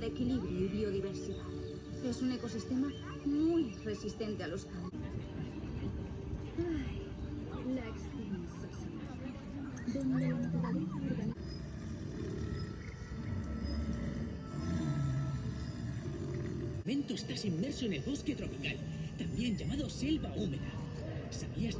de equilibrio y biodiversidad. Es un ecosistema muy resistente a los cambios. Ay, la extensa sabana, donde la naturaleza organiza. De momento estás inmerso en el bosque tropical, también llamado selva húmeda. ¿Sabías?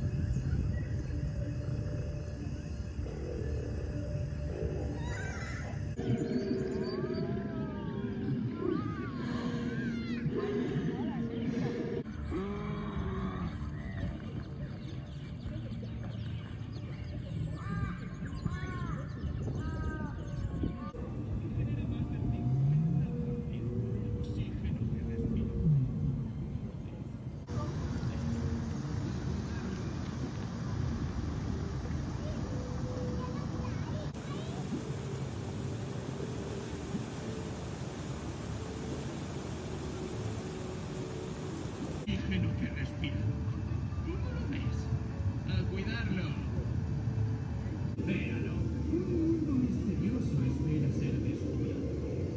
Oxígeno que respira. ¿Cómo lo ves? ¡A cuidarlo! Véalo. Un mundo misterioso espera ser descubierto.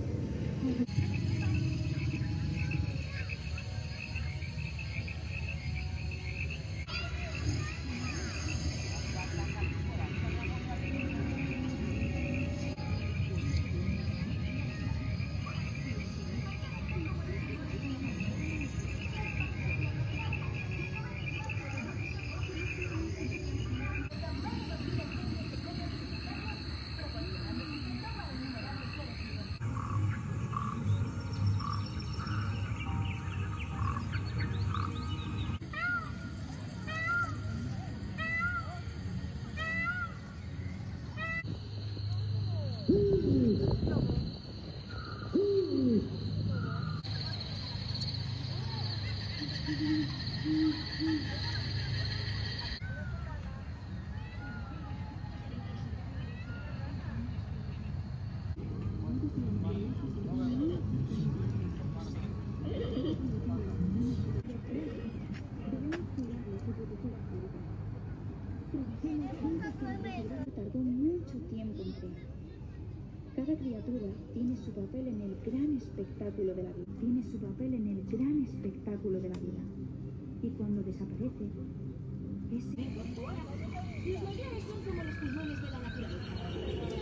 Tardó mucho tiempo en crear. Cada criatura tiene su papel en el gran espectáculo de la vida. Tiene su papel en el gran espectáculo de la vida. Y cuando desaparece, ese... Los mayores son como los pulmones de la naturaleza.